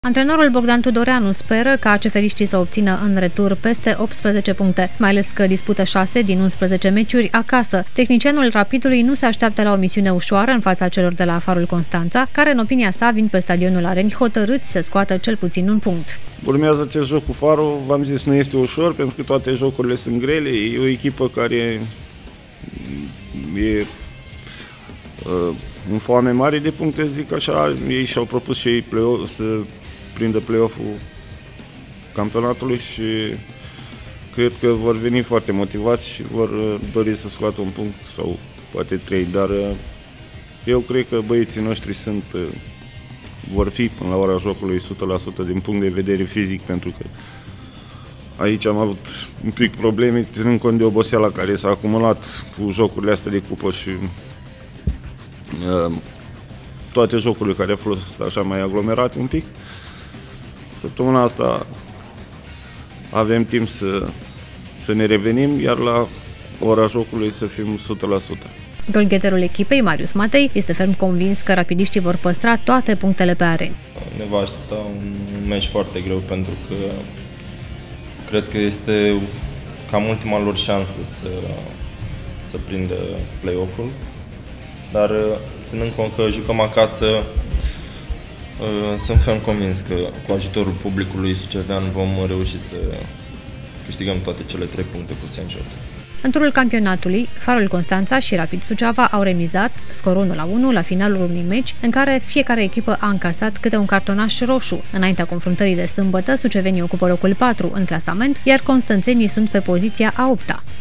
Antrenorul Bogdan Tudoreanu speră ca ceferiștii să obțină în retur peste 18 puncte, mai ales că dispută 6 din 11 meciuri acasă. Tehnicianul Rapidului nu se așteaptă la o misiune ușoară în fața celor de la Farul Constanța, care în opinia sa vin pe stadionul Areni hotărâți să scoată cel puțin un punct. Urmează acest joc cu Farul, v-am zis, nu este ușor pentru că toate jocurile sunt grele, e o echipă care e în foame mare de puncte, zic așa. Ei și-au propus și ei să prindă play-off-ul campionatului și cred că vor veni foarte motivați și vor dori să scoată un punct sau poate 3, dar eu cred că băieții noștri vor fi până la ora jocului 100% din punct de vedere fizic, pentru că aici am avut un pic probleme, ținând cont de oboseala care s-a acumulat cu jocurile astea de cupă și toate jocurile care au fost așa mai aglomerate un pic. Săptămâna asta avem timp să ne revenim, iar la ora jocului să fim 100%. Golgheterul echipei, Marius Matei, este ferm convins că rapidiștii vor păstra toate punctele pe Areni. Ne va aștepta un meci foarte greu, pentru că cred că este cam ultima lor șansă să prindă play-off-ul, dar ținând cont că jucăm acasă, sunt ferm convins că cu ajutorul publicului sucevean vom reuși să câștigăm toate cele 3 puncte puse în joc. În turul campionatului, Farul Constanța și Rapid Suceava au remizat scorul 1-1 la finalul unui meci în care fiecare echipă a încasat câte un cartonaș roșu. Înaintea confruntării de sâmbătă, sucevenii ocupă locul 4 în clasament, iar constanțenii sunt pe poziția a 8-a.